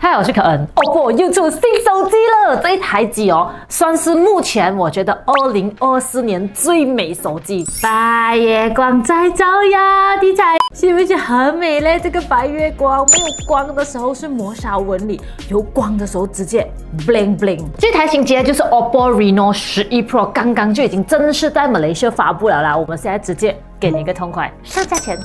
嗨，我是可恩。OPPO 又出新手机了，这一台机哦，算是目前我觉得2024年最美手机。白月光在照耀的彩，是不是很美嘞？这个白月光，没有光的时候是磨砂纹理，有光的时候直接 bling bling。这台新机呢就是 OPPO Reno 11 Pro， 刚刚就已经正式在马来西亚发布了啦。我们现在直接给你一个痛快，上价钱。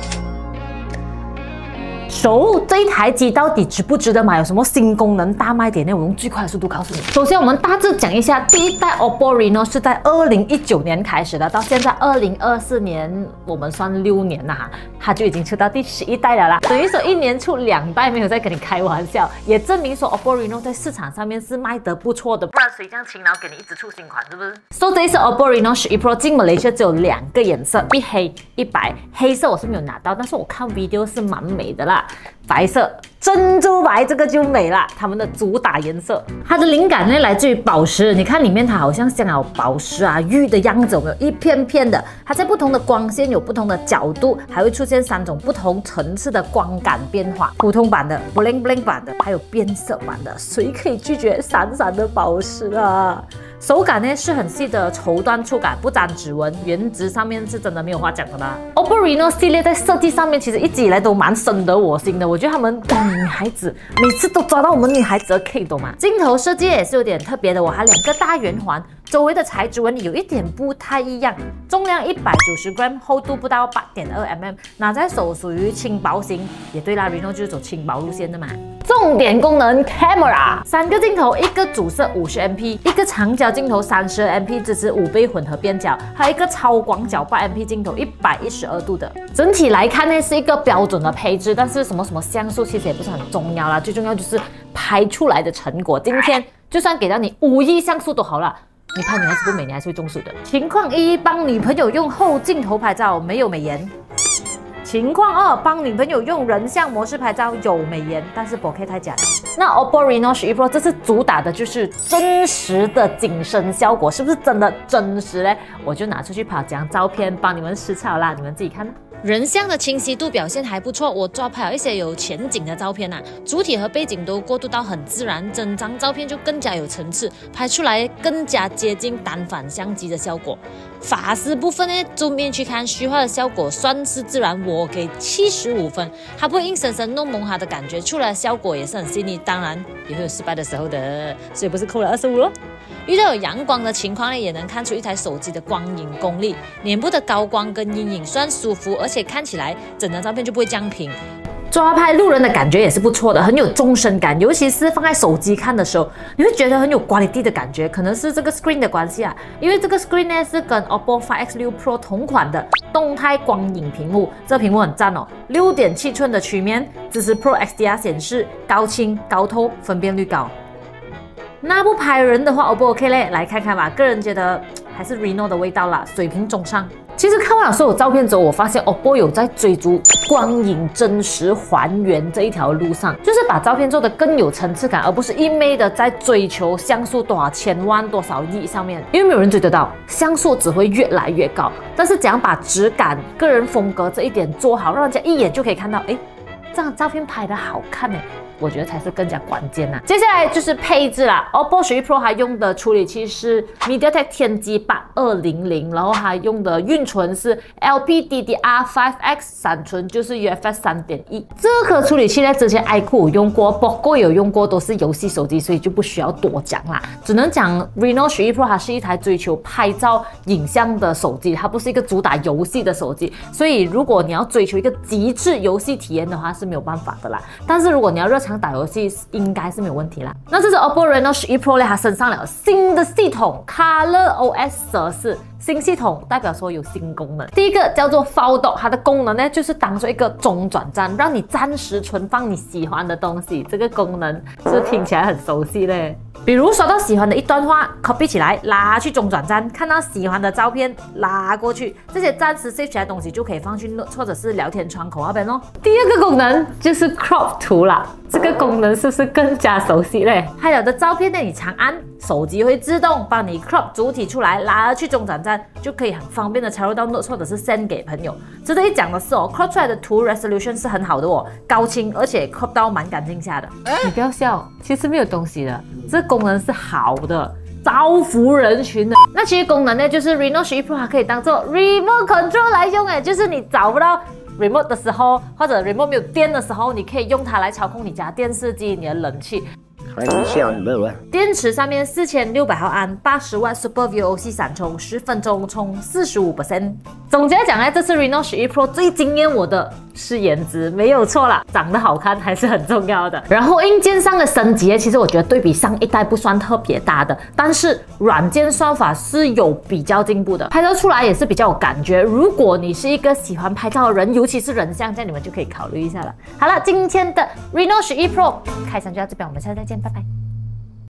这一台机到底值不值得买？有什么新功能、大卖点呢？我用最快的速度告诉你。首先，我们大致讲一下，第一代 OPPO Reno 是在2019年开始的，到现在2024年，我们算6年啦，它就已经出到第11代了啦。等于说1年出2代，没有在跟你开玩笑，也证明说 OPPO Reno 在市场上面是卖得不错的，不然谁这样勤劳给你一直出新款，是不是？这一次 OPPO Reno 11 Pro 进马来西亚只有2个颜色，一黑一白。黑色我是没有拿到，但是我看 video 是蛮美的啦。 白色珍珠白这个就美了，它们的主打颜色。它的灵感呢来自于宝石，你看里面它好像像有宝石啊、玉的样子，有没有一片片的？它在不同的光线有不同的角度，还会出现3种不同层次的光感变化。普通版的、bling bling 版的，还有变色版的。谁可以拒绝闪闪的宝石啊？ 手感呢是很细的绸缎触感，不沾指纹，颜值上面是真的没有话讲的啦。OPPO Reno 系列在设计上面其实一直以来都蛮深得我心的，我觉得他们女孩子每次都抓到我们女孩子的 K， 懂吗？镜头设计也是有点特别的，我还2个大圆环。 周围的材质纹理有一点不太一样，重量190g， 厚度不到8.2mm， 拿在手属于轻薄型。也对啦 ，Reno 就是走轻薄路线的嘛。重点功能 Camera， 3个镜头，一个主摄50MP， 一个长焦镜头32MP， 支持5倍混合变焦，还有一个超广角8MP 镜头112度的。整体来看呢，是一个标准的配置，但是什么像素其实也不是很重要啦，最重要就是拍出来的成果。今天就算给到你5亿像素都好了。 你拍女孩子不美，你还是会中暑的。情况1，帮女朋友用后镜头拍照，没有美颜。情况2，帮女朋友用人像模式拍照，有美颜，但是bokeh太假了。那 OPPO Reno 11 Pro 这次主打的就是真实的景深效果，是不是真的真实嘞？我就拿出去跑几张照片帮你们实测啦，你们自己看。 人像的清晰度表现还不错，我抓拍了一些有前景的照片啊，主体和背景都过渡到很自然，整张照片就更加有层次，拍出来更加接近单反相机的效果。发丝部分呢，正面去看虚化的效果算是自然，我给75分，它不会硬生生弄蒙它的感觉，出来的效果也是很细腻，当然也会有失败的时候的，所以不是扣了25咯。 遇到有阳光的情况呢，也能看出一台手机的光影功力。脸部的高光跟阴影算舒服，而且看起来整张照片就不会僵平。抓拍路人的感觉也是不错的，很有纵深感，尤其是放在手机看的时候，你会觉得很有 quality 的感觉。可能是这个 screen 的关系啊，因为这个 screen 呢是跟 OPPO Find X6 Pro 同款的动态光影屏幕，这屏幕很赞哦，6.7寸的曲面，支持 Pro XDR 显示，高清高透，分辨率高。 那不拍人的话 ，OPPO OK 嘞，来看看吧。个人觉得还是 Reno 的味道啦，水平中上。其实看完了所有照片之后，我发现 OPPO 有在追逐光影真实还原这一条路上，就是把照片做得更有层次感，而不是一昧的在追求像素多少千万多少亿上面，因为没有人追得到，像素只会越来越高。但是怎样把质感、个人风格这一点做好，让人家一眼就可以看到，哎，这张照片拍得好看哎。 我觉得才是更加关键呐。接下来就是配置啦 ，OPPO 11 Pro 它用的处理器是 MediaTek 天玑8200，然后它用的运存是 LPDDR5X， 闪存就是 UFS 3.1。这颗处理器呢，之前 iQOO 有用过，Poco 有用过，都是游戏手机，所以就不需要多讲啦。只能讲 Reno 11 Pro 它是一台追求拍照影像的手机，它不是一个主打游戏的手机。所以如果你要追求一个极致游戏体验的话，是没有办法的啦。但是如果你要热常打游戏应该是没有问题啦。那这是 OPPO Reno 11 Pro 呢，它升上了新的系统 ColorOS 14。新系统代表说有新功能。第一个叫做 Photo， 它的功能呢就是当做一个中转站，让你暂时存放你喜欢的东西。这个功能是听起来很熟悉嘞。比如刷到喜欢的一段话 ，copy 起来拉去中转站，看到喜欢的照片拉过去，这些暂时 save 起来的东西就可以放去 Note 或者是聊天窗口那边哦。第二个功能就是 Crop 图啦，这个功能是不是更加熟悉嘞？拍了的照片呢，你长按手机会自动帮你 crop 主体出来，拉去中转站，就可以很方便的插入到 Notes 或者是 send 给朋友。值得一讲的是crop 出来的图 resolution 是很好的高清，而且 crop 到蛮干净下的。你不要笑，其实没有东西的，这功能是好的。造福人群的。那其实功能呢，就是 Reno 11 Pro 它可以当做 remote control 来用，就是你找不到 remote 的时候，或者 remote 没有电的时候，你可以用它来操控你家电视机、你的冷气。电池上面4600毫安，80瓦 Super VOC 闪充，10分钟充45%。总结讲呢，这次 Reno 11 Pro 最惊艳我的是颜值，没有错啦，长得好看还是很重要的。然后硬件上的升级，其实我觉得对比上一代不算特别大的，但是软件算法是有比较进步的，拍照出来也是比较有感觉。如果你是一个喜欢拍照的人，尤其是人像，这样你们就可以考虑一下了。好了，今天的 Reno 11 Pro 开箱就到这边，我们下次再见，拜拜。